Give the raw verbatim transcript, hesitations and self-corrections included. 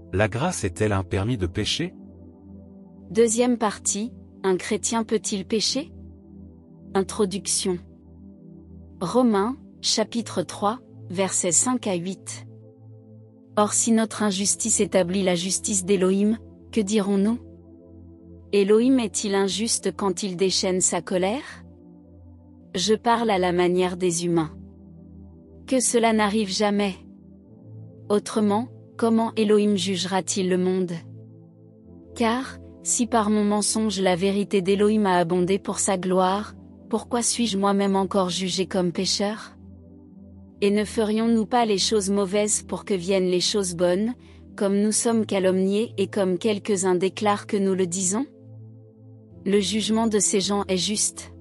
La grâce est-elle un permis de pécher? Deuxième partie, un chrétien peut-il pécher? Introduction. Romains, chapitre trois, versets cinq à huit. Or si notre injustice établit la justice d'Élohim, que dirons-nous? Élohim est-il injuste quand il déchaîne sa colère? Je parle à la manière des humains. Que cela n'arrive jamais. Autrement, comment Élohim jugera-t-il le monde? Car, si par mon mensonge la vérité d'Élohim a abondé pour sa gloire, pourquoi suis-je moi-même encore jugé comme pécheur? Et ne ferions-nous pas les choses mauvaises pour que viennent les choses bonnes, comme nous sommes calomniés et comme quelques-uns déclarent que nous le disons? Le jugement de ces gens est juste.